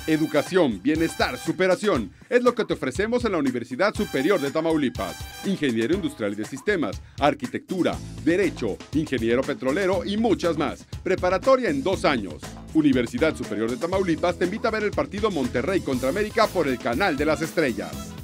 Educación, bienestar, superación, es lo que te ofrecemos en la Universidad Superior de Tamaulipas. Ingeniero industrial y de sistemas, arquitectura, derecho, ingeniero petrolero y muchas más. Preparatoria en 2 años. Universidad Superior de Tamaulipas te invita a ver el partido Monterrey contra América por el Canal de las Estrellas.